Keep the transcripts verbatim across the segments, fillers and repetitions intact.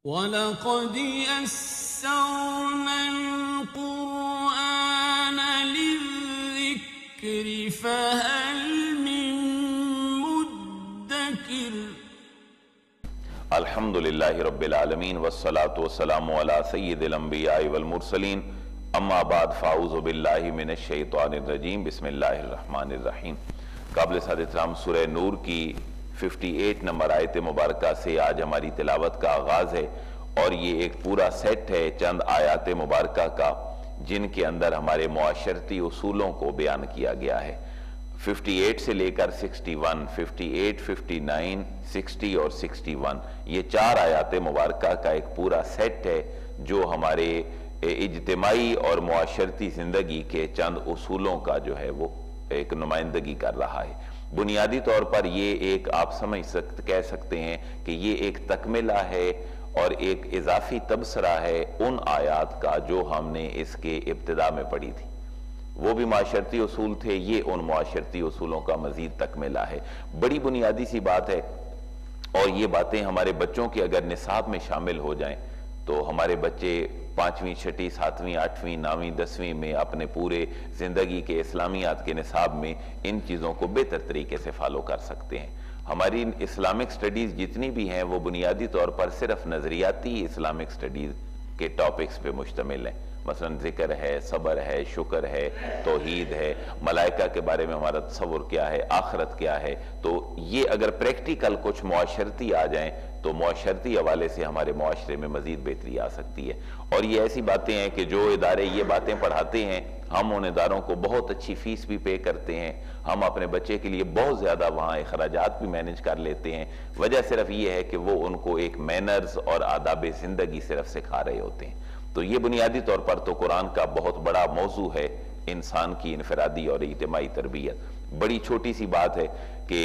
وَلَقَدْ يَسَّرْنَا الْقُرْآنَ لِلذِّكْرِ فَهَلْ مِن مُدَّكِرٍ۔ الحمدللہ رب العالمین والصلاة والسلام علی سید الانبیاء والمرسلین، اما بعد فاعوذ باللہ من الشیطان الرجیم، بسم اللہ الرحمن الرحیم۔ قابل صد احترام سورہ نور کی اٹھاون نمبر آیت مبارکہ سے آج ہماری تلاوت کا آغاز ہے، اور یہ ایک پورا سیٹ ہے چند آیات مبارکہ کا جن کے اندر ہمارے معاشرتی اصولوں کو بیان کیا گیا ہے۔ اٹھاون سے لے کر اکسٹھ، اٹھاون، ففٹی نائن، سکسٹی اور سکسٹی ون، یہ چار آیات مبارکہ کا ایک پورا سیٹ ہے جو ہمارے اجتماعی اور معاشرتی زندگی کے چند اصولوں کا جو ہے وہ ایک نمائندگی کر رہا ہے۔ بنیادی طور پر یہ ایک آپ سمجھ سکتے کہہ سکتے ہیں کہ یہ ایک تکملہ ہے اور ایک اضافی تبصرہ ہے ان آیات کا جو ہم نے اس کے ابتدا میں پڑھی تھی۔ وہ بھی معاشرتی اصول تھے، یہ ان معاشرتی اصولوں کا مزید تکملہ ہے۔ بڑی بنیادی سی بات ہے، اور یہ باتیں ہمارے بچوں کے اگر نصاب میں شامل ہو جائیں تو ہمارے بچے پانچویں، چھٹی، ساتویں، آٹھویں، نویں، دسویں میں اپنے پورے زندگی کے اسلامیات کے نصاب میں ان چیزوں کو بہتر طریقے سے فالو کر سکتے ہیں۔ ہماری اسلامک سٹڈیز جتنی بھی ہیں وہ بنیادی طور پر صرف نظریاتی اسلامک سٹڈیز کے ٹاپکس پہ مشتمل ہیں، مثلا ذکر ہے، صبر ہے، شکر ہے، توحید ہے، ملائکہ کے بارے میں ہمارا تصور کیا ہے، آخرت کیا ہے۔ تو یہ اگر پریکٹیکل کچھ معاشرتی آ جائیں تو معاشرتی حوالے سے ہمارے معاشرے میں مزید بہتری آ سکتی ہے۔ اور یہ ایسی باتیں ہیں کہ جو ادارے یہ باتیں پڑھاتے ہیں ہم ان اداروں کو بہت اچھی فیس بھی پے کرتے ہیں، ہم اپنے بچے کے لیے بہت زیادہ وہاں اخراجات بھی مینج کر لیتے ہیں۔ وجہ صرف یہ ہے کہ وہ ان کو ایک مینرز اور آداب زندگی صرف سکھا رہے ہوتے ہیں۔ تو یہ بنیادی طور پر تو قرآن کا بہت بڑا موضوع ہے، انسان کی انفرادی اور اجتماعی تربیت۔ بڑی چھوٹی سی بات ہے کہ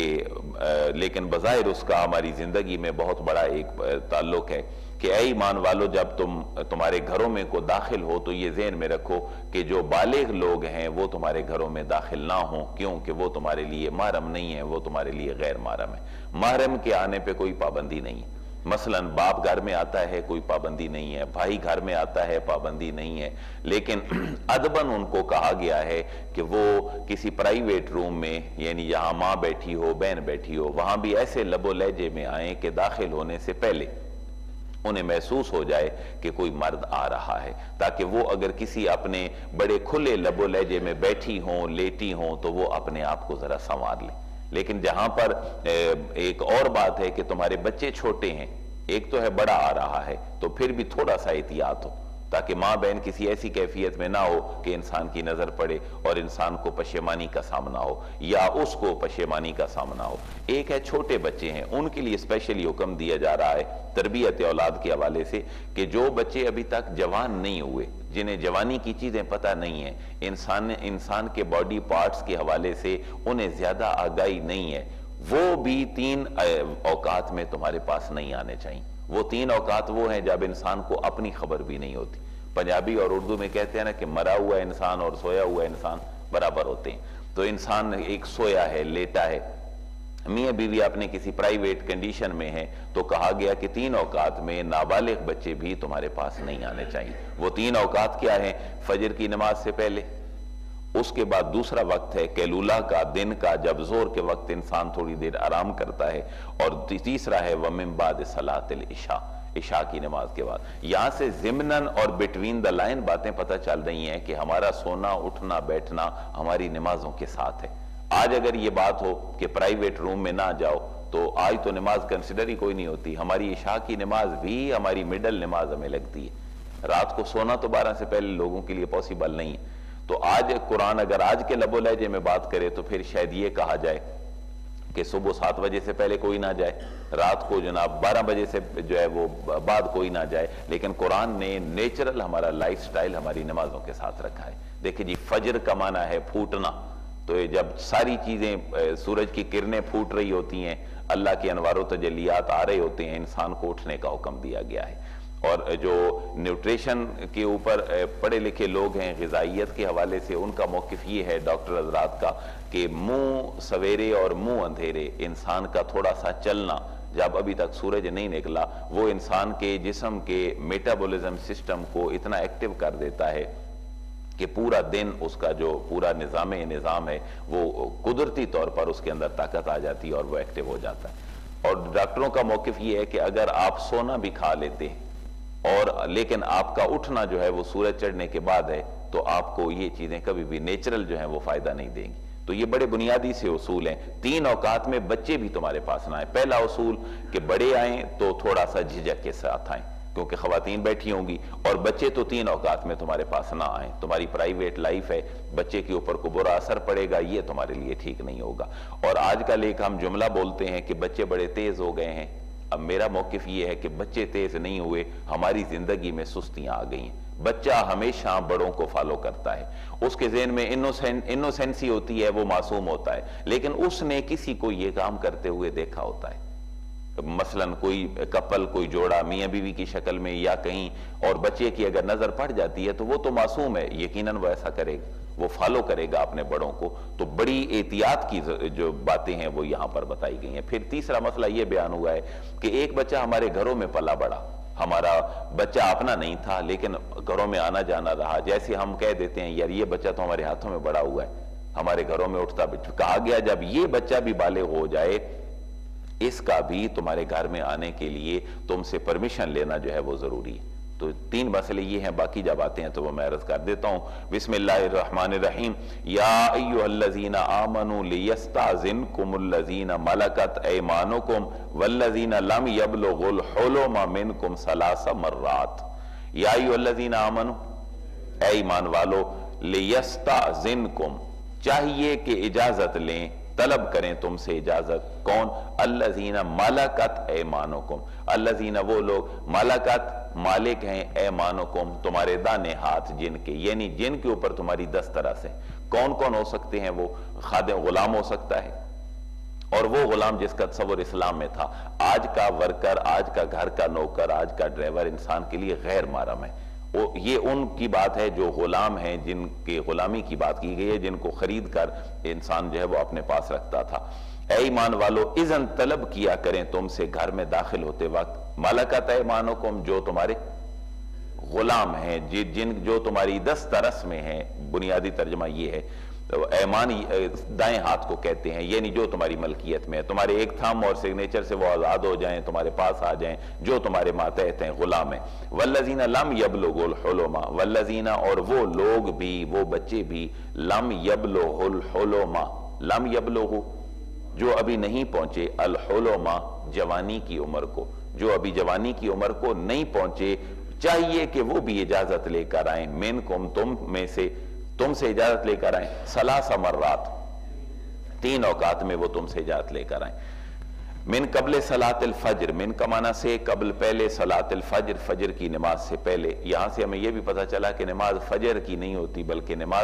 لیکن بظاہر اس کا ہماری زندگی میں بہت بڑا ایک تعلق ہے کہ اے ایمان والو، جب تم تمہارے گھروں میں کو داخل ہو تو یہ ذہن میں رکھو کہ جو بالغ لوگ ہیں وہ تمہارے گھروں میں داخل نہ ہوں، کیونکہ وہ تمہارے لیے محرم نہیں ہیں، وہ تمہارے لیے غیر محرم ہے۔ محرم کے آنے پہ کوئی پابندی نہیں ہے، مثلا باپ گھر میں آتا ہے کوئی پابندی نہیں ہے، بھائی گھر میں آتا ہے پابندی نہیں ہے، لیکن ادباً ان کو کہا گیا ہے کہ وہ کسی پرائیویٹ روم میں، یعنی جہاں ماں بیٹھی ہو، بہن بیٹھی ہو، وہاں بھی ایسے لب و لہجے میں آئیں کہ داخل ہونے سے پہلے انہیں محسوس ہو جائے کہ کوئی مرد آ رہا ہے، تاکہ وہ اگر کسی اپنے بڑے کھلے لب و لہجے میں بیٹھی ہوں، لیٹی ہوں، تو وہ اپنے آپ کو ذرا سنوار لیں۔ لیکن جہاں پر ایک اور بات ہے کہ تمہارے بچے چھوٹے ہیں، ایک تو ہے بڑا آ رہا ہے، تو پھر بھی تھوڑا سا احتیاط ہو، تاکہ ماں بہن کسی ایسی کیفیت میں نہ ہو کہ انسان کی نظر پڑے اور انسان کو پشیمانی کا سامنا ہو یا اس کو پشیمانی کا سامنا ہو۔ ایک ہے چھوٹے بچے ہیں، ان کے لیے اسپیشلی حکم دیا جا رہا ہے تربیت اولاد کے حوالے سے کہ جو بچے ابھی تک جوان نہیں ہوئے، جنہیں جوانی کی چیزیں پتہ نہیں ہیں، انسان انسان کے باڈی پارٹس کے حوالے سے انہیں زیادہ آگاہی نہیں ہے، وہ بھی تین اوقات میں تمہارے پاس نہیں آنے چاہیے۔ وہ تین اوقات وہ ہیں جب انسان کو اپنی خبر بھی نہیں ہوتی۔ پنجابی اور اردو میں کہتے ہیں نا کہ مرا ہوا انسان اور سویا ہوا انسان برابر ہوتے ہیں۔ تو انسان ایک سویا ہے، لیٹا ہے، میاں بیوی اپنے کسی پرائیویٹ کنڈیشن میں ہیں، تو کہا گیا کہ تین اوقات میں نابالغ بچے بھی تمہارے پاس نہیں آنے چاہیے۔ وہ تین اوقات کیا ہیں؟ فجر کی نماز سے پہلے، اس کے بعد دوسرا وقت ہے قیلولہ کا، دن کا، جب زور کے وقت انسان تھوڑی دیر آرام کرتا ہے، اور تیسرا ہے وَمِن بَعْدِ صَلَاةِ الْعِشَاء، عشاء کی نماز کے بعد۔ یہاں سے ضمناً اور بٹوین دا لائن باتیں پتہ چل رہی ہیں کہ ہمارا سونا، اٹھنا، بیٹھنا ہماری نمازوں کے ساتھ ہے۔ آج اگر یہ بات ہو کہ پرائیویٹ روم میں نہ جاؤ تو آج تو نماز کنسیڈر ہی کوئی نہیں ہوتی۔ ہماری عشاء کی نماز بھی ہماری مڈل نماز ہمیں لگتی ہے۔ رات کو سونا تو بارہ سے پہلے لوگوں کے لیے پاسبل نہیں ہے۔ تو آج قرآن اگر آج کے لب و لہجے میں بات کرے تو پھر شاید یہ کہا جائے کہ صبح سات بجے سے پہلے کوئی نہ جائے، رات کو جناب بارہ بجے سے جو ہے وہ بعد کوئی نہ جائے، لیکن قرآن نے نیچرل ہمارا لائف سٹائل ہماری نمازوں کے ساتھ رکھا ہے۔ دیکھیں جی، فجر کا معنی ہے پھوٹنا، تو یہ جب ساری چیزیں سورج کی کرنیں پھوٹ رہی ہوتی ہیں، اللہ کے انوار و تجلیات آ رہے ہوتے ہیں، انسان کو اٹھنے کا حکم دیا گیا ہے۔ اور جو نیوٹریشن کے اوپر پڑھے لکھے لوگ ہیں، غذائیت کے حوالے سے ان کا موقف یہ ہے ڈاکٹر حضرات کا کہ منہ سویرے اور منہ اندھیرے انسان کا تھوڑا سا چلنا جب ابھی تک سورج نہیں نکلا وہ انسان کے جسم کے میٹابولزم سسٹم کو اتنا ایکٹیو کر دیتا ہے کہ پورا دن اس کا جو پورا نظام نظام ہے وہ قدرتی طور پر اس کے اندر طاقت آ جاتی ہے اور وہ ایکٹیو ہو جاتا ہے. اور ڈاکٹروں کا موقف یہ ہے کہ اگر آپ سونا بھی کھا لیتے ہیں اور لیکن آپ کا اٹھنا جو ہے وہ سورج چڑھنے کے بعد ہے تو آپ کو یہ چیزیں کبھی بھی نیچرل جو ہیں وہ فائدہ نہیں دیں گی. تو یہ بڑے بنیادی سے اصول ہیں. تین اوقات میں بچے بھی تمہارے پاس نہ آئیں. پہلا اصول کہ بڑے آئیں تو تھوڑا سا جھجک کے ساتھ آئیں کیونکہ خواتین بیٹھی ہوں گی, اور بچے تو تین اوقات میں تمہارے پاس نہ آئیں. تمہاری پرائیویٹ لائف ہے, بچے کے اوپر کو برا اثر پڑے گا, یہ تمہارے لیے ٹھیک نہیں ہوگا. اور آج کل ایک ہم جملہ بولتے ہیں کہ بچے بڑے تیز ہو گئے ہیں. اب میرا موقف یہ ہے کہ بچے تیز نہیں ہوئے, ہماری زندگی میں سستیاں آ گئی ہیں. بچہ ہمیشہ بڑوں کو فالو کرتا ہے, اس کے ذہن میں انوسینسی ہوتی ہے, وہ معصوم ہوتا ہے, لیکن اس نے کسی کو یہ کام کرتے ہوئے دیکھا ہوتا ہے. مثلاً کوئی کپل, کوئی جوڑا میاں بیوی کی شکل میں یا کہیں, اور بچے کی اگر نظر پڑ جاتی ہے تو وہ تو معصوم ہے, یقیناً وہ ایسا کرے گا, وہ فالو کرے گا اپنے بڑوں کو. تو بڑی احتیاط کی جو باتیں ہیں وہ یہاں پر بتائی گئی ہیں. پھر تیسرا مسئلہ یہ بیان ہوا ہے کہ ایک بچہ ہمارے گھروں میں پلا بڑا, ہمارا بچہ اپنا نہیں تھا لیکن گھروں میں آنا جانا رہا. جیسے ہم کہہ دیتے ہیں یار یہ بچہ تو ہمارے ہاتھوں میں بڑا ہوا ہے, ہمارے گھروں میں اٹھتا. کہا گیا جب یہ بچہ بھی بالغ ہو جائے اس کا بھی تمہارے گھر میں آنے کے لیے تم سے پرمیشن لینا جو ہے وہ ضروری ہے. تو تین مسئلے یہ ہیں, باقی جب آتے ہیں تو وہ میں عرض کر دیتا ہوں. بسم اللہ الرحمن الرحیم. یا ایھا الذین آمنوا لیستأذنکم الذین ملکت ایمانکم والذین لم یبلغوا الحلم منکم ثلاث مرات. یا ایھا الذین آمنوا, اے ایمان والو, لیستأذنکم, چاہیے کہ اجازت لیں, طلب کریں تم سے اجازت. کون؟ الذین ملکت ایمانکم, الذین وہ لوگ, ملکت مالک ہیں, ایمانکم تمہارے دانے ہاتھ جن کے, یعنی جن کے اوپر تمہاری دسترس ہے. کون کون ہو سکتے ہیں وہ؟ خادم, غلام ہو سکتا ہے, اور وہ غلام جس کا تصور اسلام میں تھا. آج کا ورکر, آج کا گھر کا نوکر, آج کا ڈرائیور انسان کے لیے غیر محرم ہے. یہ ان کی بات ہے جو غلام ہیں, جن کی غلامی کی بات کی گئی ہے, جن کو خرید کر انسان جو ہے وہ اپنے پاس رکھتا تھا. اے ایمان والو, اذن طلب کیا کریں تم سے گھر میں داخل ہوتے وقت, ملکت ایمانکم جو تمہارے غلام ہیں, جن جو تمہاری دسترس میں ہیں. بنیادی ترجمہ یہ ہے, ایمان دائیں ہاتھ کو کہتے ہیں, یعنی جو تمہاری ملکیت میں ہے, تمہارے ایک تھم اور سگنیچر سے وہ آزاد ہو جائیں, تمہارے پاس آ جائیں, جو تمہارے ماتحت ہیں, غلام ہیں. والذین لم یبلغوا الحلم, والذین اور وہ لوگ بھی, وہ بچے بھی, لم یبلغوا الحلم, لم یبلغوا جو ابھی نہیں پہنچے, الحلم جوانی کی عمر کو, جو ابھی جوانی کی عمر کو نہیں پہنچے, چاہیے کہ وہ بھی اجازت لے کر آئیں, منکم تم میں سے, تم سے اجازت لے کر آئیں, ثلاث مرات تین اوقات میں وہ تم سے اجازت لے کر آئیں. من قبل صلاۃ الفجر, من کا معنی سے قبل, پہلے, صلاۃ الفجر فجر کی نماز سے پہلے. یہاں سے ہمیں یہ بھی پتہ چلا کہ نماز فجر کی نہیں ہوتی بلکہ نماز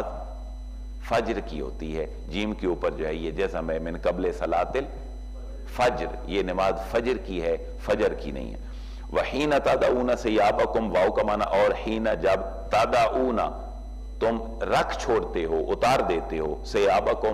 فجر کی ہوتی ہے. جیم کے اوپر جو ہے یہ جزم ہے, من قبل صلاۃ الفجر, یہ نماز فجر کی ہے, فجر کی نہیں ہے. وحین تدعون ثیابکم, واو کا معنی اور, حین جب, تدعون تم رکھ چھوڑتے ہو, اتار دیتے ہو, ثیابکم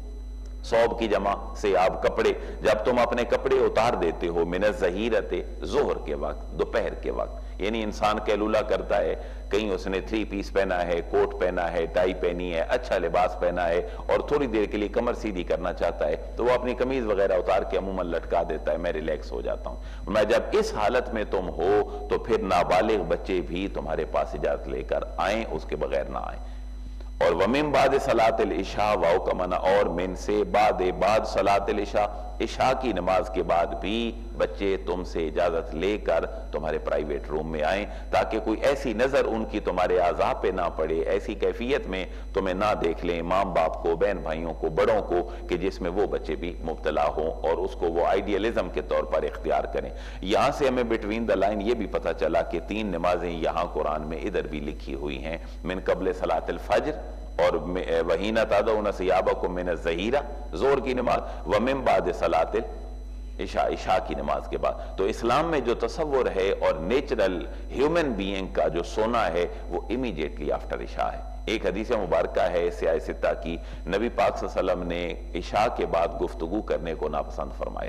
ثوب کی جمع, ثیاب کپڑے, جب تم اپنے کپڑے اتار دیتے ہو, من الظہیرۃ ظہر کے وقت, دوپہر کے وقت. یعنی انسان کیلولا کرتا ہے, کہیں اس نے تھری پیس پہنا ہے, کوٹ پہنا ہے, ٹائی پہنی ہے, اچھا لباس پہنا ہے, اور تھوڑی دیر کے لیے کمر سیدھی کرنا چاہتا ہے تو وہ اپنی قمیض وغیرہ اتار کے عموماً لٹکا دیتا ہے, میں ریلیکس ہو جاتا ہوں. میں جب اس حالت میں تم ہو تو پھر نابالغ بچے بھی تمہارے پاس اجازت لے کر آئیں, اس کے بغیر نہ آئیں. اور ومن بعد صلاۃ العشاء, واو کا معنی اور, من سے, بعد, بعد صلاۃ العشاء, عشاء کی نماز کے بعد بھی بچے تم سے اجازت لے کر تمہارے پرائیویٹ روم میں آئیں, تاکہ کوئی ایسی نظر ان کی تمہارے اعضاء پہ نہ پڑے, ایسی کیفیت میں تمہیں نہ دیکھ لیں, ماں باپ کو, بہن بھائیوں کو, بڑوں کو, کہ جس میں وہ بچے بھی مبتلا ہوں اور اس کو وہ آئیڈیالزم کے طور پر اختیار کریں. یہاں سے ہمیں بٹوین دا لائن یہ بھی پتہ چلا کہ تین نمازیں یہاں قرآن میں ادھر بھی لکھی ہوئی ہیں, من قبل صلاۃ الفجر, اور وحین تدعون ثیابکم من الظہیرہ زور کی نماز, ومن بعد صلاۃ العشاء عشاء کی نماز کے بعد. تو اسلام میں جو تصور ہے اور نیچرل ہیومن بینگ کا جو سونا ہے وہ امیڈیٹلی آفٹر عشاء ہے. ایک حدیث مبارکہ ہے سیاہ ستہ کی, نبی پاک صلی اللہ علیہ وسلم نے عشاء کے بعد گفتگو کرنے کو ناپسند فرمایا.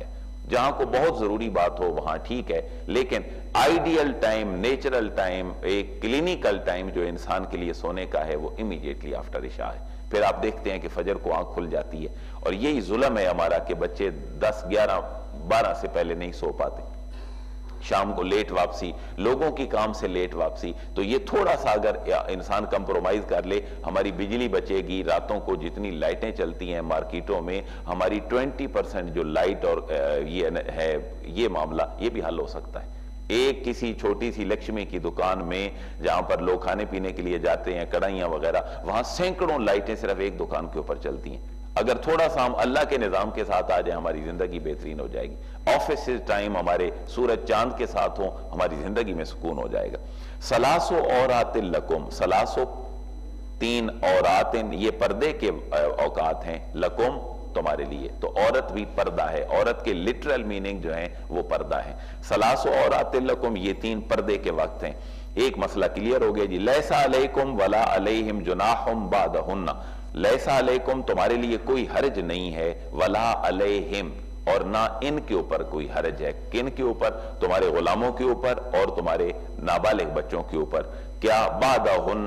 جہاں کو بہت ضروری بات ہو وہاں ٹھیک ہے، لیکن آئیڈیل ٹائم، نیچرل ٹائم، ایک کلینیکل ٹائم جو انسان کے لیے سونے کا ہے وہ امیڈیٹلی آفٹر عشاء ہے۔ پھر آپ دیکھتے ہیں کہ فجر کو آنکھ کھل جاتی ہے، اور یہی ظلم ہے ہمارا کہ بچے دس گیارہ بارہ سے پہلے نہیں سو پاتے، شام کو لیٹ واپسی، لوگوں کی کام سے لیٹ واپسی۔ تو یہ تھوڑا سا اگر انسان کمپرومائز کر لے، ہماری بجلی بچے گی، راتوں کو جتنی لائٹیں چلتی ہیں مارکیٹوں میں، ہماری ٹوینٹی پرسنٹ جو لائٹ اور یہ ہے یہ معاملہ یہ بھی حل ہو سکتا ہے۔ ایک کسی چھوٹی سی لکشمی کی دکان میں جہاں پر لوگ کھانے پینے کے لیے جاتے ہیں، کڑھائیاں وغیرہ، وہاں سینکڑوں لائٹیں صرف ایک دکان کے اوپر چلتی ہیں۔ اگر تھوڑا سا ہم اللہ کے نظام کے ساتھ آ جائیں ہماری زندگی بہترین ہو جائے گی۔ آفس ٹائم ہمارے سورج چاند کے ساتھ ہوں، ہماری زندگی میں سکون ہو جائے گا۔ سلاسو اورات لکم، سلاسو تین اورات، یہ پردے کے اوقات ہیں، لکم تمہارے لیے، تو عورت بھی پردہ ہے، عورت کے لٹرل میننگ جو ہیں وہ پردہ ہے۔ سلاسو اورات لکم، یہ تین پردے کے وقت ہیں۔ ایک مسئلہ کلیئر ہو گیا جی، لیسا علیکم ولا علیہم جناحم بعدہن، لیسا علیکم تمہارے لیے کوئی حرج نہیں ہے، ولا علیہم اور نہ ان کے اوپر کوئی حرج ہے۔ کن کے اوپر؟ تمہارے غلاموں کے اوپر اور تمہارے نابالغ بچوں کے اوپر۔ کیا؟ بعدہن،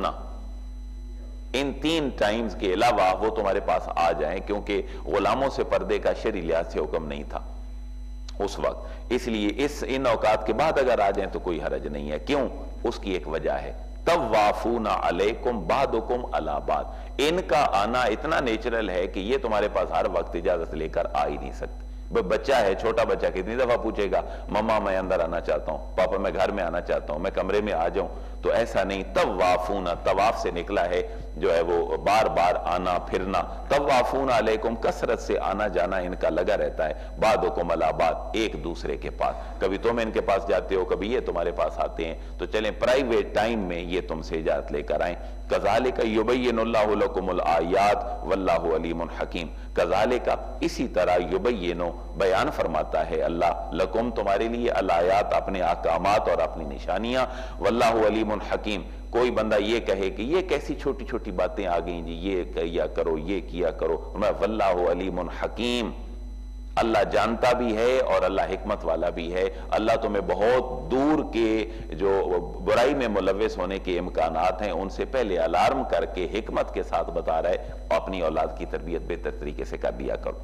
ان تین ٹائمز کے علاوہ وہ تمہارے پاس آ جائیں، کیونکہ غلاموں سے پردے کا شرعی لحاظ سے حکم نہیں تھا اس وقت، اس لیے اس ان اوقات کے بعد اگر آ جائیں تو کوئی حرج نہیں ہے۔ کیوں؟ اس کی ایک وجہ ہے، طوافون علیکم بعدکم علی بعد، ان کا آنا اتنا نیچرل ہے کہ یہ تمہارے پاس ہر وقت اجازت لے کر آ ہی نہیں سکتے۔ بچہ ہے، چھوٹا بچہ کتنی دفعہ پوچھے گا مما میں اندر آنا چاہتا ہوں، پاپا میں گھر میں آنا چاہتا ہوں، میں کمرے میں آ جاؤں؟ تو ایسا نہیں، طوافون، طواف سے نکلا ہے جو ہے وہ بار بار آنا پھرنا، طوافون علیکم کثرت سے آنا جانا ان کا لگا رہتا ہے، بعدکم علی بعد، ایک دوسرے کے پاس، کبھی تم ان کے پاس جاتے ہو، کبھی یہ تمہارے پاس آتے ہیں، تو چلیں پرائیویٹ ٹائم میں یہ تم سے اجازت لے کر آئیں۔ کذالک یبین اللہ لکم الآیات واللہ علیم حکیم، کذالک اسی طرح یبین بیان فرماتا ہے اللہ لکم تمہارے لیے الآیات اپنے احکامات اور اپنی نشانیاں، واللہ علیم حکیم۔ کوئی بندہ یہ کہے کہ یہ کیسی چھوٹی چھوٹی باتیں آ گئیں جی، یہ کیا کرو یہ کیا کرو، واللہ علیم حکیم، اللہ جانتا بھی ہے اور اللہ حکمت والا بھی ہے۔ اللہ تمہیں بہت دور کے جو برائی میں ملوث ہونے کے امکانات ہیں ان سے پہلے الارم کر کے حکمت کے ساتھ بتا رہا ہے، اپنی اولاد کی تربیت بہتر طریقے سے کر دیا کرو۔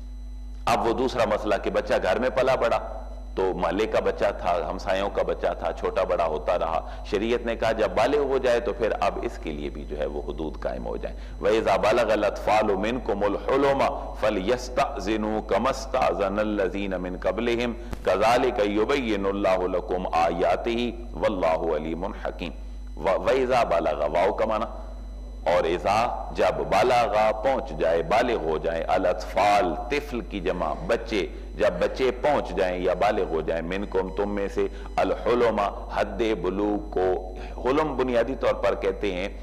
اب وہ دوسرا مسئلہ کہ بچہ گھر میں پلا بڑا، تو محلے کا بچہ تھا، ہمسایوں کا بچہ تھا، چھوٹا بڑا ہوتا رہا، شریعت نے کہا جب بالغ ہو جائے تو پھر اب اس کے لیے بھی جو ہے وہ حدود قائم ہو جائیں۔ وَإِذَا بَلَغَ الْأَطْفَالُ مِنْكُمُ الْحُلُمَ فَلْيَسْتَأْذِنُوا كَمَا اسْتَأْذَنَ الَّذِينَ مِنْ قَبْلِهِمْ كَذَلِكَ يُبَيِّنُ اللَّهُ لَكُمْ آيَاتِهِ وَاللَّهُ عَلِيمٌ حَكِيمٌ۔ وَإِذَا بَلَغَ، واو کا معنی، اور اذا جب بالغا پہنچ جائے، بالغ ہو جائیں، الاطفال طفل کی جمع بچے، جب بچے پہنچ جائیں یا بالغ ہو جائیں، منکم تم میں سے، الحلم حد بلوغ کو، حلم بنیادی طور پر کہتے ہیں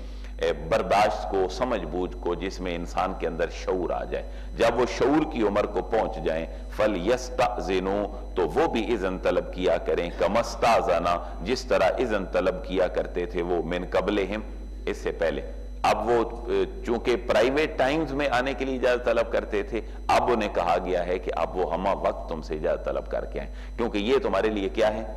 برداشت کو، سمجھ بوجھ کو، جس میں انسان کے اندر شعور آ جائے، جب وہ شعور کی عمر کو پہنچ جائیں، فَلْيَسْتَأْذِنُوا تو وہ بھی اذن طلب کیا کریں، كَمَا اسْتَأْذَنَ جس طرح اذن طلب کیا کرتے تھے وہ من قبلہم اس سے پہلے۔ اب وہ چونکہ پرائیویٹ ٹائمز میں آنے کے لیے اجازت طلب کرتے تھے، اب انہیں کہا گیا ہے کہ اب وہ ہمہ وقت تم سے اجازت طلب کر کے آئیں، کیونکہ یہ تمہارے لیے کیا ہے؟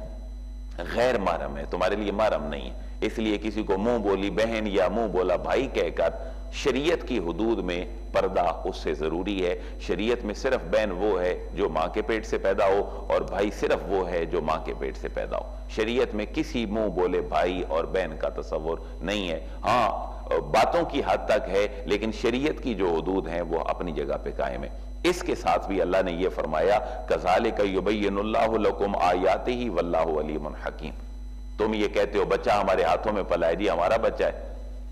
غیر محرم ہے، تمہارے لیے محرم نہیں ہے۔ اس لیے کسی کو منہ بولی بہن یا منہ بولا بھائی کہہ کر شریعت کی حدود میں پردہ اس سے ضروری ہے۔ شریعت میں صرف بہن وہ ہے جو ماں کے پیٹ سے پیدا ہو، اور بھائی صرف وہ ہے جو ماں کے پیٹ سے پیدا ہو۔ شریعت میں کسی منہ بولے بھائی اور بہن کا تصور نہیں ہے، ہاں باتوں کی حد تک ہے، لیکن شریعت کی جو حدود ہیں وہ اپنی جگہ پہ قائم ہے۔ اس کے ساتھ بھی اللہ نے یہ فرمایا کذالک یبین اللہ لکم آیاتہ واللہ علیم حکیم۔ تم یہ کہتے ہو بچہ ہمارے ہاتھوں میں پلا ہے، جی ہمارا بچہ ہے،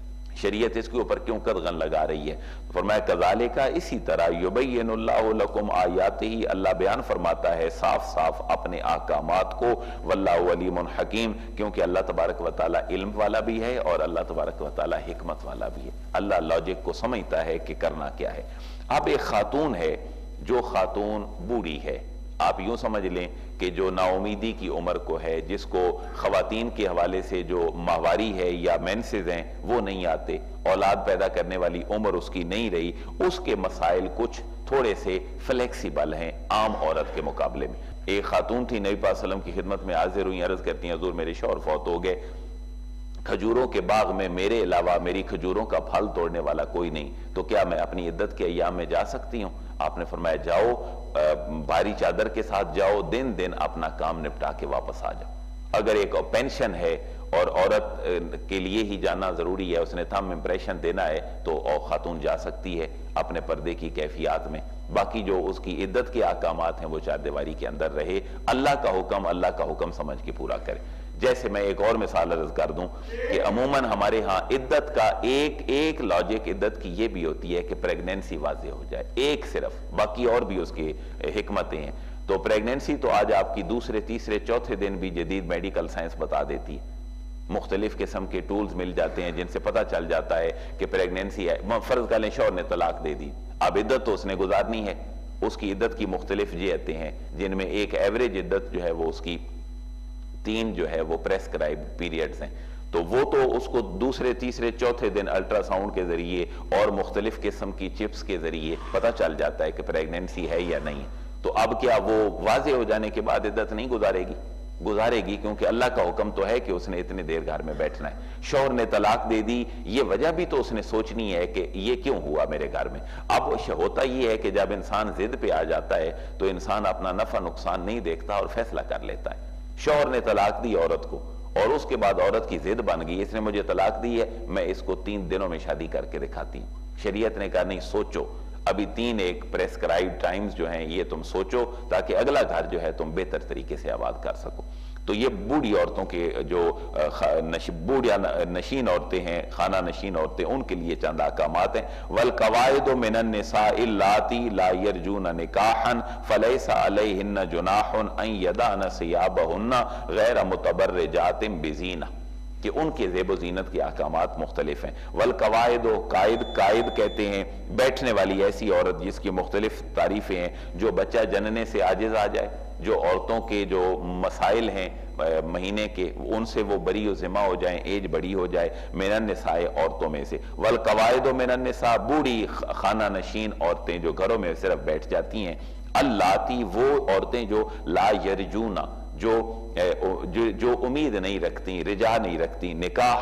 شریعت اس کے اوپر کیوں قدغن لگا رہی ہے؟ فرمایا کذالک اسی طرح یبین اللہ لکم آیاتہ، اللہ بیان فرماتا ہے صاف صاف اپنے احکامات کو، واللہ علیم حکیم، کیونکہ اللہ تبارک و تعالی علم والا بھی ہے اور اللہ تبارک و تعالی حکمت والا بھی ہے۔ اللہ لاجک کو سمجھتا ہے کہ کرنا کیا ہے۔ اب ایک خاتون ہے جو خاتون بوڑھی ہے، آپ یوں سمجھ لیں کہ جو نا امیدی کی عمر کو ہے، جس کو خواتین کے حوالے سے جو ماہواری ہے یا مینسز ہیں وہ نہیں آتے، اولاد پیدا کرنے والی عمر اس کی نہیں رہی، اس کے مسائل کچھ تھوڑے سے فلیکسیبل ہیں عام عورت کے مقابلے میں۔ ایک خاتون تھی نبی پاک صلی اللہ علیہ وسلم کی خدمت میں حاضر ہوئی، عرض کرتی ہیں حضور میرے شوہر فوت ہو گئے، کھجوروں کے باغ میں میرے علاوہ میری کھجوروں کا پھل توڑنے والا کوئی نہیں، تو کیا میں اپنی عدت کے ایام میں جا سکتی ہوں؟ آپ نے فرمایا جاؤ، بھاری چادر کے ساتھ جاؤ، دن دن اپنا کام نپٹا کے واپس آ جاؤ۔ اگر ایک پینشن ہے اور عورت کے لیے ہی جانا ضروری ہے، اس نے تھم امپریشن دینا ہے، تو خاتون جا سکتی ہے اپنے پردے کی کیفیات میں۔ باقی جو اس کی عدت کے احکامات ہیں وہ چار دیواری کے اندر رہے، اللہ کا حکم اللہ کا حکم سمجھ کے پورا کرے۔ جیسے میں ایک اور مثال عرض کر دوں کہ عموماً ہمارے ہاں عدت کا ایک ایک لاجک عدت کی یہ بھی ہوتی ہے کہ پریگنینسی واضح ہو جائے، ایک صرف، باقی اور بھی اس کی حکمتیں ہیں۔ تو پریگنینسی تو آج آپ کی دوسرے تیسرے چوتھے دن بھی جدید میڈیکل سائنس بتا دیتی ہے، مختلف قسم کے ٹولز مل جاتے ہیں جن سے پتہ چل جاتا ہے کہ پریگنینسی ہے۔ فرض کر لیں شوہر نے طلاق دے دی، اب عدت تو اس نے گزارنی ہے، اس کی عدت کی مختلف جہتیں ہیں جن میں ایک ایوریج عدت جو ہے وہ اس کی تین جو ہے وہ پریسکرائب پیریڈز ہیں، تو وہ تو اس کو دوسرے تیسرے چوتھے دن الٹرا ساؤنڈ کے ذریعے اور مختلف قسم کی چپس کے ذریعے پتہ چل جاتا ہے کہ پریگنینسی ہے یا نہیں۔ تو اب کیا وہ واضح ہو جانے کے بعد عدت نہیں گزارے گی؟ گزارے گی، کیونکہ اللہ کا حکم تو ہے کہ اس نے اتنے دیر گھر میں بیٹھنا ہے۔ شوہر نے طلاق دے دی، یہ وجہ بھی تو اس نے سوچنی ہے کہ یہ کیوں ہوا میرے گھر میں۔ اب ہوتا یہ ہے کہ جب انسان ضد پہ آ جاتا ہے تو انسان اپنا نفع نقصان نہیں دیکھتا اور فیصلہ کر لیتا ہے۔ شوہر نے طلاق دی عورت کو اور اس کے بعد عورت کی ضد بن گئی، اس نے مجھے طلاق دی ہے، میں اس کو تین دنوں میں شادی کر کے دکھاتی ہوں۔ شریعت نے کہا نہیں، سوچو، ابھی تین ایک پریسکرائب ٹائمز جو ہیں یہ تم سوچو تاکہ اگلا گھر جو ہے تم بہتر طریقے سے آباد کر سکو۔ تو یہ بوڑھی عورتوں کے جو بوڑھیا نشین عورتیں ہیں، خانہ نشین عورتیں، ان کے لیے چند احکامات ہیں۔ وَالْقَوَائِدُ مِنَ النِّسَاءِ اللَّاتِي لَا يَرْجُونَ نِكَاحًا فَلَيْسَ عَلَيْهِنَّ جُنَاحٌ أَن يَضَعْنَ ثِيَابَهُنَّ غَيْرَ مُتَبَرِّجَاتٍ بِزِينَةٍ، کہ ان کے زیب و زینت کے احکامات مختلف ہیں۔ والقواعد و قائد، قائد کہتے ہیں بیٹھنے والی ایسی عورت جس کی مختلف تعریفیں ہیں، جو بچہ جننے سے عاجز آ جائے، جو عورتوں کے جو مسائل ہیں مہینے کے ان سے وہ بری و ذمہ ہو جائیں، ایج بڑی ہو جائے، من النساء عورتوں میں سے۔ والقواعد من النساء، بوڑھی خانہ نشین عورتیں جو گھروں میں صرف بیٹھ جاتی ہیں، اللاتی وہ عورتیں جو لا یرجونا، جو جو, جو امید نہیں رکھتی، رجا نہیں رکھتی، نکاح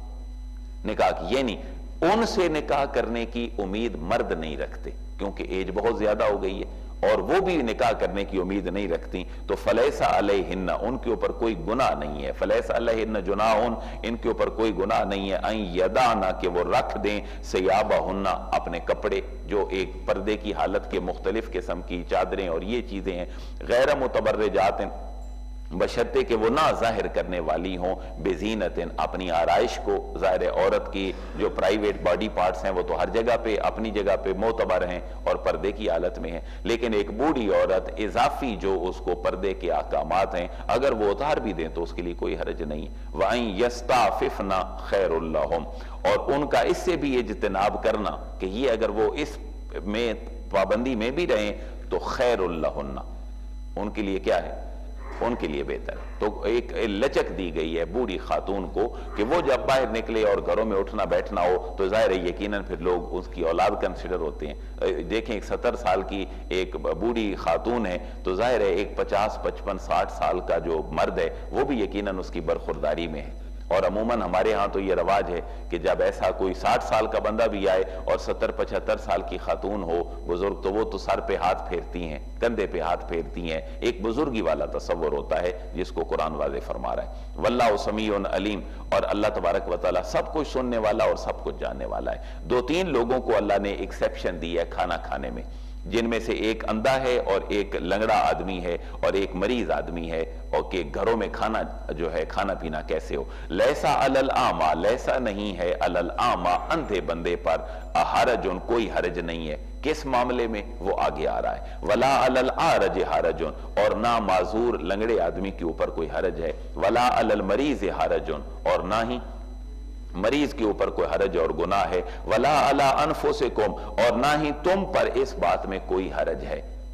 نکاح کی، یعنی ان سے نکاح کرنے کی امید مرد نہیں رکھتے کیونکہ ایج بہت زیادہ ہو گئی ہے اور وہ بھی نکاح کرنے کی امید نہیں رکھتی، تو فلیس علیہن، ان کے اوپر کوئی گناہ نہیں ہے، فلیس علیہن جناحن، ان کے اوپر کوئی گناہ نہیں ہے، ان یدعنا، کہ وہ رکھ دیں، ثیابہن، اپنے کپڑے جو ایک پردے کی حالت کے مختلف قسم کی چادریں اور یہ چیزیں ہیں، غیر متبرجات، بشرطے کہ وہ نہ ظاہر کرنے والی ہوں، بزینت، اپنی آرائش کو۔ ظاہر عورت کی جو پرائیویٹ باڈی پارٹس ہیں وہ تو ہر جگہ پہ اپنی جگہ پہ معتبر ہیں اور پردے کی حالت میں ہیں، لیکن ایک بوڑھی عورت اضافی جو اس کو پردے کے احکامات ہیں اگر وہ اتار بھی دیں تو اس کے لیے کوئی حرج نہیں۔ وَأَن يَسْتَعْفِفْنَ خَيْرٌ لَهُمْ، اور ان کا اس سے بھی اجتناب کرنا کہ یہ اگر وہ اس میں پابندی میں بھی رہیں تو خیر لہن، ان کے لیے کیا ہے، ان کے لیے بہتر ہے۔ تو ایک لچک دی گئی ہے بوڑھی خاتون کو کہ وہ جب باہر نکلے اور گھروں میں اٹھنا بیٹھنا ہو تو ظاہر ہے یقیناً پھر لوگ اس کی اولاد کنسیڈر ہوتے ہیں۔ دیکھیں ایک ستر سال کی ایک بوڑھی خاتون ہے تو ظاہر ہے ایک پچاس پچپن ساٹھ سال کا جو مرد ہے وہ بھی یقیناً اس کی برخورداری میں ہے، اور عموماً ہمارے ہاں تو یہ رواج ہے کہ جب ایسا کوئی ساٹھ سال کا بندہ بھی آئے اور ستر پچہتر سال کی خاتون ہو بزرگ تو وہ تو سر پہ ہاتھ پھیرتی ہیں، کندھے پہ ہاتھ پھیرتی ہیں، ایک بزرگی والا تصور ہوتا ہے جس کو قرآن واضح فرما رہا ہے۔ واللہ سمیع علیم، اور اللہ تبارک و تعالیٰ سب کچھ سننے والا اور سب کچھ جاننے والا ہے۔ دو تین لوگوں کو اللہ نے ایکسیپشن دی ہے کھانا کھانے میں، جن میں سے ایک اندھا ہے اور ایک لنگڑا آدمی ہے اور ایک مریض آدمی ہے، اور کہ گھروں میں کھانا جو ہے کھانا پینا کیسے ہو۔ لیسا علی الاعمی، لیسا نہیں ہے علی الاعمی، اندھے بندے پر، حرج، کوئی حرج نہیں ہے، کس معاملے میں وہ آگے آ رہا ہے۔ ولا علی الاعرج حرج، اور نہ معذور لنگڑے آدمی کے اوپر کوئی حرج ہے۔ ولا علی المریض حرج، اور نہ ہی مریض کے اوپر کوئی حرج اور گناہ ہے۔ ولا علی انفسکم، اور نہ ہی تم پر اس بات میں کوئی حرج ہے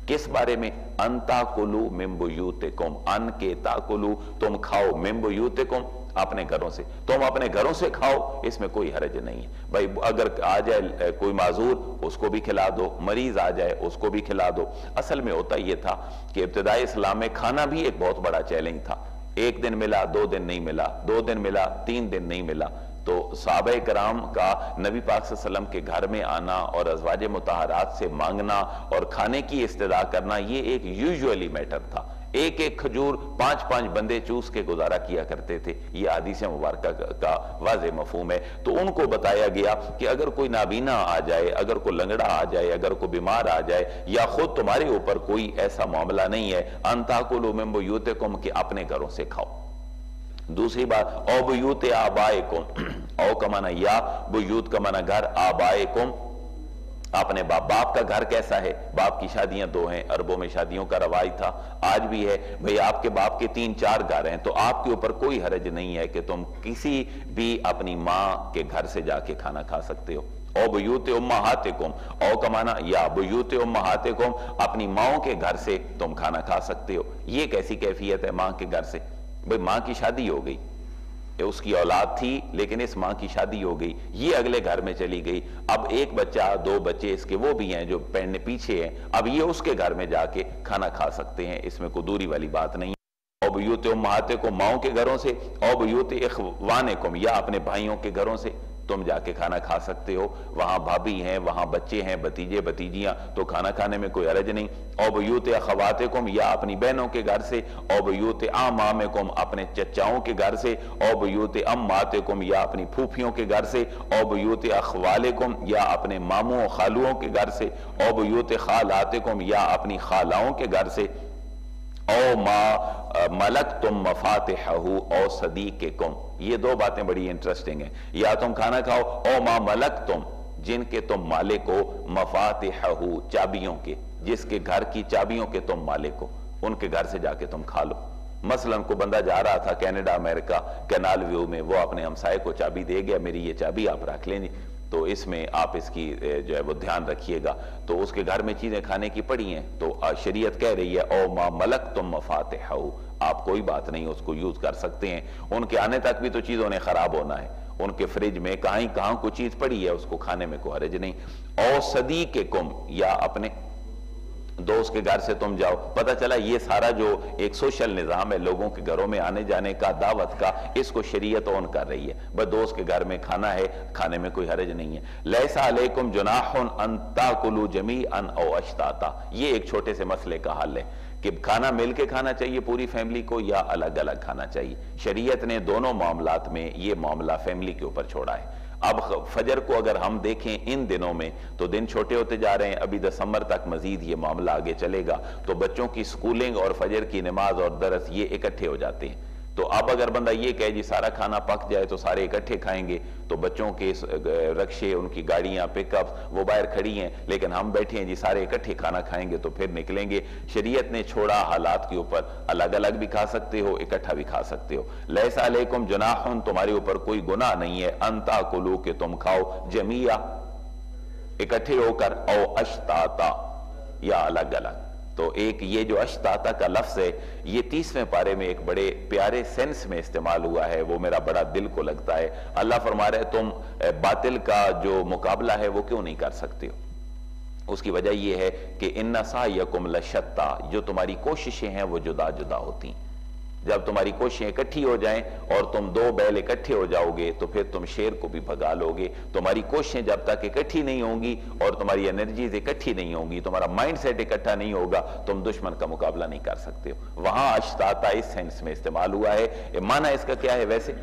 کس بارے میں؟ ان تاکلوا من بیوتکم، ان کے تاکلوا تم کھاؤ، من بیوتکم اپنے گھروں سے، تم اپنے گھروں سے کھاؤ، اس میں کوئی حرج نہیں ہے بھائی۔ اگر آ جائے کوئی معذور اس کو بھی کھلا دو، مریض آ جائے اس کو بھی کھلا دو۔ اصل میں ہوتا یہ تھا کہ ابتدائی اسلام میں کھانا بھی ایک بہت بڑا چیلنج تھا، ایک دن ملا، دو دن نہیں ملا، دو دن ملا، تین دن نہیں ملا، تو صحابہ کرام کا نبی پاک صلی اللہ علیہ وسلم کے گھر میں آنا اور ازواج مطہرات سے مانگنا اور کھانے کی استدعا کرنا یہ ایک یوزولی میٹر تھا۔ ایک ایک کھجور پانچ پانچ بندے چوس کے گزارا کیا کرتے تھے، یہ حدیث مبارکہ کا واضح مفہوم ہے۔ تو ان کو بتایا گیا کہ اگر کوئی نابینا آ جائے، اگر کوئی لنگڑا آ جائے، اگر کوئی بیمار آ جائے، یا خود تمہارے اوپر کوئی ایسا معاملہ نہیں ہے، ان تاکلوا من بیوتکم کہ اپنے گھروں سے کھاؤ۔ دوسری بات، او بیوت آبائکم، او کا معنی یا، بیوت کا معنی گھر، آبائکم اپنے باپ۔ باپ کا گھر کیسا ہے؟ باپ کی شادیاں دو ہیں، عربوں میں شادیوں کا رواج تھا، آج بھی ہے بھئی آپ کے باپ کے تین چار گھر ہیں، تو آپ کے اوپر کوئی حرج نہیں ہے کہ تم کسی بھی اپنی ماں کے گھر سے جا کے کھانا کھا سکتے ہو۔ او بیوت امہاتکم، او کا معنی یا، بیوت امہاتکم اپنی ماؤں کے گھر سے تم کھانا کھا سکتے ہو۔ یہ کیسی کیفیت ہے ماں کے گھر سے؟ بھئی ماں کی شادی ہو گئی، اس کی اولاد تھی لیکن اس ماں کی شادی ہو گئی، یہ اگلے گھر میں چلی گئی، اب ایک بچہ دو بچے اس کے وہ بھی ہیں جو پہننے پیچھے ہیں، اب یہ اس کے گھر میں جا کے کھانا کھا سکتے ہیں، اس میں کوئی دوری والی بات نہیں ہے۔ او بیوت امہاتکم ماؤں کے گھروں سے، او بیوت اخوانکم یا اپنے بھائیوں کے گھروں سے تم جا کے کھانا کھا سکتے ہو، وہاں بھابھی ہیں، وہاں بچے ہیں، بھتیجے بھتیجیاں، تو کھانا کھانے میں کوئی حرج نہیں۔ او بیوت اخواتکم یا اپنی بہنوں کے گھر سے، او بیوت اعمامکم اپنے چچاؤں کے گھر سے، او بیوت اماتکم یا اپنی پھوپھیوں کے گھر سے، او بیوت اخوالکم یا اپنے ماموں و خالوؤں کے گھر سے، او بیوت خالاتکم یا اپنی خالاؤں کے گھر سے، او ما ملکتم مفاتحہ او صدیقکم۔ یہ دو باتیں بڑی انٹرسٹنگ ہیں، یا تم کھانا کھاؤ او ما ملکتم جن کے تم مالک ہو، مفاتحہ چابیوں کے، جس کے گھر کی چابیوں کے تم مالک ہو، ان کے گھر سے جا کے تم کھا لو۔ مثلا کوئی بندہ جا رہا تھا کینیڈا امریکہ کینال ویو میں، وہ اپنے ہمسائے کو چابی دے گیا، میری یہ چابی آپ رکھ لیں، تو اس میں آپ اس کی جو ہے وہ دھیان رکھیے گا، تو اس کے گھر میں چیزیں کھانے کی پڑی ہیں، تو شریعت کہہ رہی ہے او ما ملکتم مفاتحہ، آپ کوئی بات نہیں اس کو یوز کر سکتے ہیں، ان کے آنے تک بھی تو چیزوں نے خراب ہونا ہے، ان کے فریج میں کہاں کہاں کوئی چیز پڑی ہے اس کو کھانے میں کوئی حرج نہیں۔ او صدیقکم یا اپنے دوست کے گھر سے تم جاؤ، پتہ چلا یہ سارا جو ایک سوشل نظام ہے لوگوں کے گھروں میں آنے جانے کا، دعوت کا، اس کو شریعت اون کر رہی ہے، بس دوست کے گھر میں کھانا ہے، کھانے میں کوئی حرج نہیں ہے۔ لیس علیکم جناح ان تاکلوا جمیعا او اشتاتا، یہ ایک چھوٹے سے مسئلے کا حل ہے کہ کھانا مل کے کھانا چاہیے پوری فیملی کو یا الگ الگ کھانا چاہیے۔ شریعت نے دونوں معاملات میں یہ معاملہ فیملی کے اوپر چھوڑا ہے۔ اب فجر کو اگر ہم دیکھیں ان دنوں میں تو دن چھوٹے ہوتے جا رہے ہیں، ابھی دسمبر تک مزید یہ معاملہ آگے چلے گا، تو بچوں کی سکولنگ اور فجر کی نماز اور درس یہ اکٹھے ہو جاتے ہیں، تو اب اگر بندہ یہ کہے جی سارا کھانا پک جائے تو سارے اکٹھے کھائیں گے، تو بچوں کے رکشے، ان کی گاڑیاں، پک اپ وہ باہر کھڑی ہیں، لیکن ہم بیٹھے ہیں جی سارے اکٹھے کھانا کھائیں گے تو پھر نکلیں گے۔ شریعت نے چھوڑا حالات کے اوپر، الگ الگ بھی کھا سکتے ہو، اکٹھا بھی کھا سکتے ہو۔ لیس علیکم جناح، تمہارے اوپر کوئی گناہ نہیں ہے، ان تاکلوا کہ تم کھاؤ جمیعا اکٹھے ہو کر، او اشتاتا یا الگ الگ۔ تو ایک یہ جو اشتاتا کا لفظ ہے یہ تیسویں پارے میں ایک بڑے پیارے سینس میں استعمال ہوا ہے، وہ میرا بڑا دل کو لگتا ہے۔ اللہ فرما رہے تم باطل کا جو مقابلہ ہے وہ کیوں نہیں کر سکتے ہو؟ اس کی وجہ یہ ہے کہ ان سعیکم لشتی، جو تمہاری کوششیں ہیں وہ جدا جدا ہوتی ہیں۔ جب تمہاری کوششیں اکٹھی ہو جائیں اور تم دو بیل اکٹھے ہو جاؤ گے تو پھر تم شیر کو بھی بھگا لو گے۔ تمہاری کوششیں جب تک اکٹھی نہیں ہوں گی اور تمہاری انرجیز اکٹھی نہیں ہوں گی، تمہارا مائنڈ سیٹ اکٹھا نہیں ہوگا، تم دشمن کا مقابلہ نہیں کر سکتے ہو۔ وہاں اشتاتا اس سینس میں استعمال ہوا ہے۔ معنی اس کا کیا ہے ویسے؟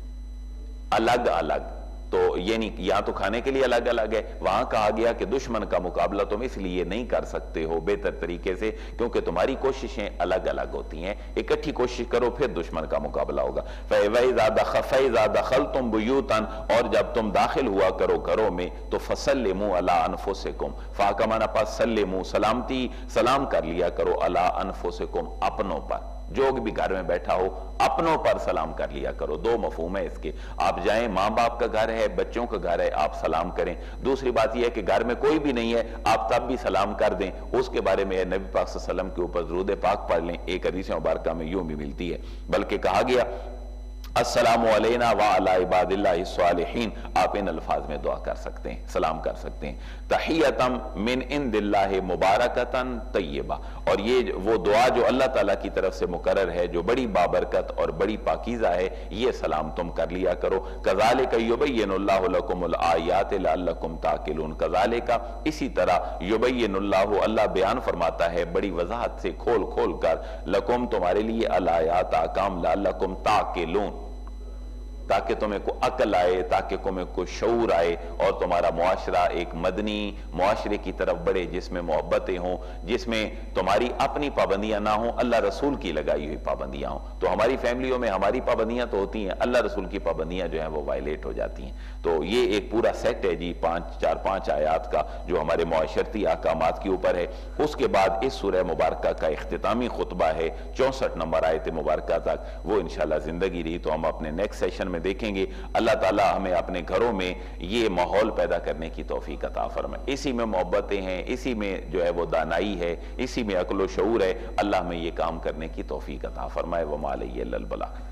الگ الگ، تو یعنی یہاں تو کھانے کے لیے الگ الگ ہے، وہاں کہا گیا کہ دشمن کا مقابلہ تم اس لیے نہیں کر سکتے ہو بہتر طریقے سے کیونکہ تمہاری کوششیں الگ الگ ہوتی ہیں، اکٹھی کوشش کرو پھر دشمن کا مقابلہ ہوگا۔ فَإِذَا دَخَلْتُمْ بُيُوتًا، اور جب تم داخل ہوا کرو گھروں میں تو فَسَلِّمُوا عَلَىٰ أَنفُسِكُمْ، فَاکمانا پاس سلموا سلامتی سلام کر لیا کرو عَلَىٰ أَنفُسِكُمْ اپنوں پر۔ جو بھی گھر میں بیٹھا ہو اپنوں پر سلام کر لیا کرو. دو مفہوم ہے اس کے. آپ جائیں، ماں باپ کا گھر ہے، بچوں کا گھر ہے، آپ سلام کریں. دوسری بات یہ ہے کہ گھر میں کوئی بھی نہیں ہے، آپ تب بھی سلام کر دیں. اس کے بارے میں نبی پاک صلی اللہ علیہ وسلم کے اوپر درود پاک پڑھ لیں. ایک حدیث مبارکہ میں یوں بھی ملتی ہے، بلکہ کہا گیا السلام علینا وعلی عباد اللہ الصالحین. آپ ان الفاظ میں دعا کر سکتے ہیں، سلام کر سکتے ہیں. تحیتم من عند اللہ مبارکتن طیبہ. اور یہ وہ دعا جو اللہ تعالیٰ کی طرف سے مقرر ہے، جو بڑی بابرکت اور بڑی پاکیزہ ہے، یہ سلام تم کر لیا کرو. کذالک یبین اللہ لکم الآیات لعلکم تعقلون. کذالک اسی طرح یبین اللہ، اللہ بیان فرماتا ہے بڑی وضاحت سے کھول کھول کر، لکم تمہارے لیے، الآیات احکام، لعلکم تعقلون تاکہ تمہیں کو عقل آئے، تاکہ تمہیں کو شعور آئے اور تمہارا معاشرہ ایک مدنی معاشرے کی طرف بڑھے، جس میں محبتیں ہوں، جس میں تمہاری اپنی پابندیاں نہ ہوں، اللہ رسول کی لگائی ہوئی پابندیاں ہوں. تو ہماری فیملیوں میں ہماری پابندیاں تو ہوتی ہیں، اللہ رسول کی پابندیاں جو ہیں وہ وائلیٹ ہو جاتی ہیں. تو یہ ایک پورا سیٹ ہے جی، پانچ چار پانچ آیات کا جو ہمارے معاشرتی احکامات کے اوپر ہے. اس کے بعد اس سورہ مبارکہ کا اختتامی خطبہ ہے چونسٹھ نمبر آیت مبارکہ تک، وہ انشاءاللہ زندگی رہی تو ہم اپنے نیکسٹ سیشن میں دیکھیں گے. اللہ تعالی ہمیں اپنے گھروں میں یہ ماحول پیدا کرنے کی توفیق عطا فرمائے. اسی میں محبتیں ہیں، اسی میں جو ہے وہ دانائی ہے، اسی میں عقل و شعور ہے. اللہ ہمیں یہ کام کرنے کی توفیق عطا فرمائے. وما علیہ الا البلاغ.